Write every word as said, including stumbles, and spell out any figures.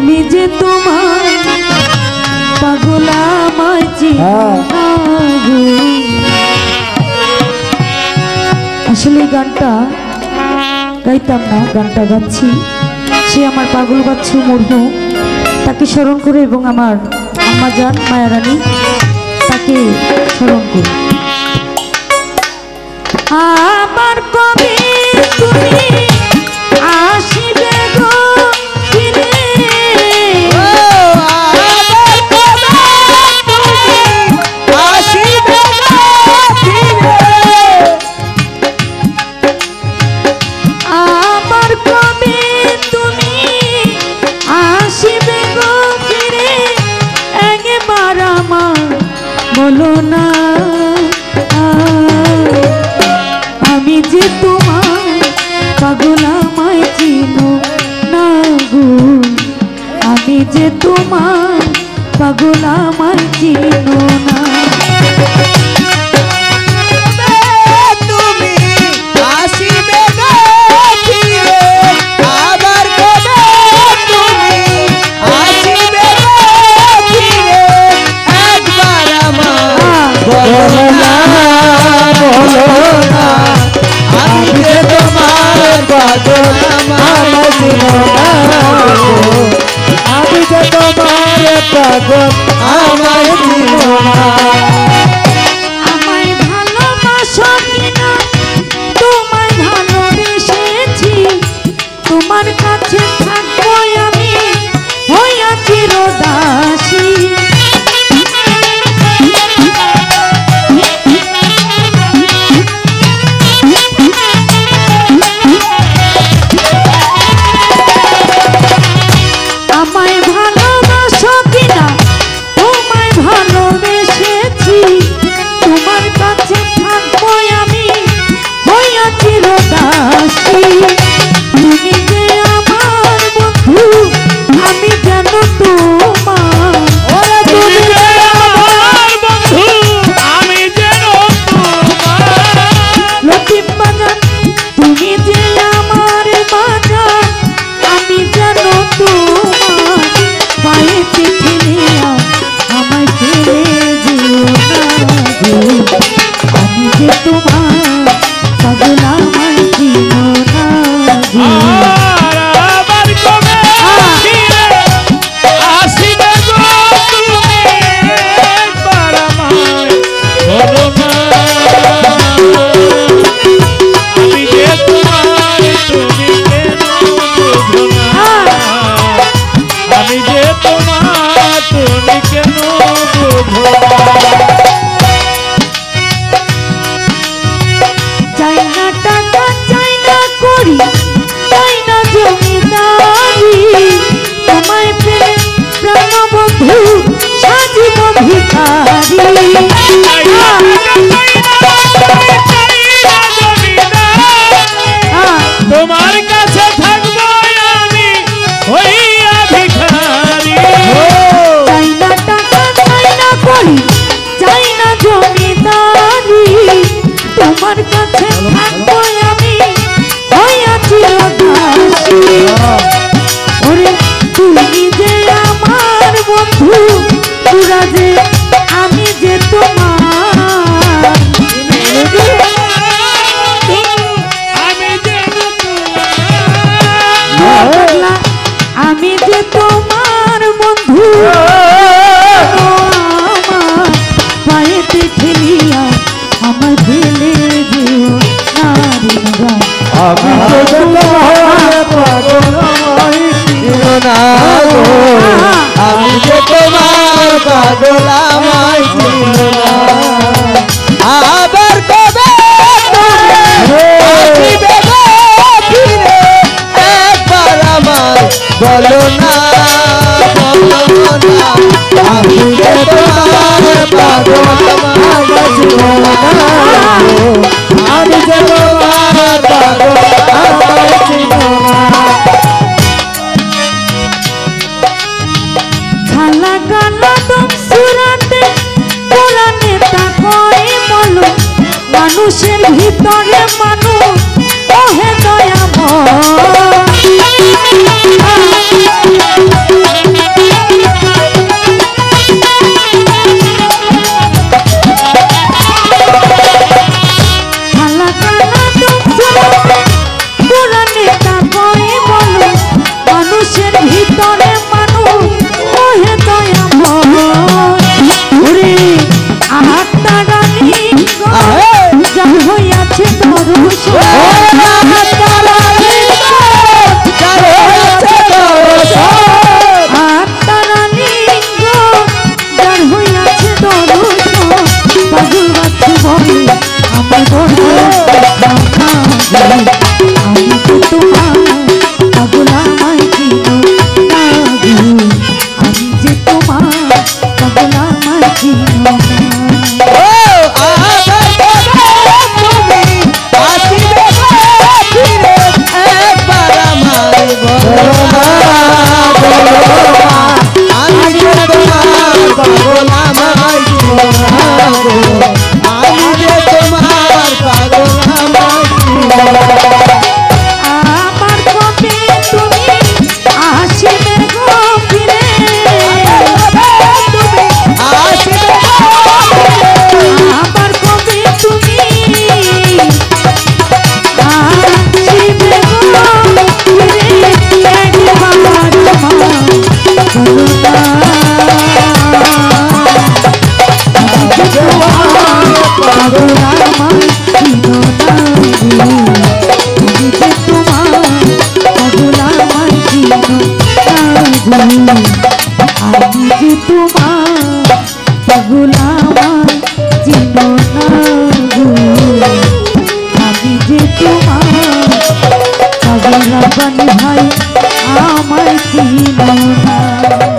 আমি যে তোমার পাগলা মাঝি আসলে গানটা গাইতাম না, গানটা গাচ্ছি। সে আমার পাগল বাচ্চু মরহু, তাকে স্মরণ করে এবং আমার আম্মা জান মায়ারানী তাকে স্মরণ করে। আমার কবি তুমি আসিবে গো ফিরে, আমার কবি তুমি আসিবে গো ফিরে, একবার আমার বলো না আমি যে তোমার পাগলা মাই চিনো না গো, আমি যে তোমার পাগলা মাই চিনো না। তুমি আসিবে গো ফিরে, আবার কবে তুমি আসিবে গো ফিরে, একবার আমার বলো না বলো না আমি যে তোমার পাগল আমার চিনো না, আমি যে তোমার পাগল আমার চিনো না। আমায় ভালোবাসো কিনা তোমায় ভালোবেসেছি, তোমার কাছে থাকবো আমি হইয়া চিরদাসী। আমায় ভালোবাসো কিনা তোমায় ভালোবেসেছি, তোমার কাছে থাকবো আমি হইয়া চিরদাসী। তুমি যে আমার বন্ধু আমি যেন তোমার, ওরে তুমি যে আমার বন্ধু আমি যেন তোমার, লতিফ বাজান তুমি যে আমার বাজান আমি যেন তোমার, পায়ে চিঠি নিয়া আমায় ফেলে যেও না গো, আমি যে তোমার পাগলা আমায় চিনো না গো। আর আবার কবে ফিরে আসিবে গো তুমি, একবার আমায় বলো না আমি যে তোমার তুমি কেন বুঝো না, আমি যে তোমার তুমি কেন বুঝো না। চাই না টাকা চাই না করি চাই না জমিদারি, তোমায় পেলে প্রাণবন্ধু সাজিব ভিখারি। তোমার কাছে থাকবো আমি হইয়া ভিখারি, চাই না টাকা চাই না করি চাই না জমিদারি, তোমার কাছে থাকবো আমি হইয়া চিরদাসী। ওরে তুমি যে আমার বন্ধু পুরা যে আমি যে তোমার, আমি যে পাগলা আমি যে তোমার বন্ধু, আমার পায়েতে ঠেলিয়া আমার ফেলে যেও না রে মা। আমি যে তোমার পাগল আমায় চিনো না গো, আমি যে তোমার পাগল আমায় চিনো না, আবার কবে তুমি আসিবে গো ফিরে, একবার আমায় বলো না বলো না আমি যে তোমার পাগল আমায় চিনো না গো, আমি যে তোমার পাগল আমায় চিনো না। খালা গালা দম সুরাতে কোরআনে তা কয় বলো, মানুষের ভিতরে মানুষ ওহে দয়াময়। আমি যে তোমার পাগল আমায় চিনো না গো আমি যে তোমার পাগল রাব্বানি ভাই আমায় চিনো না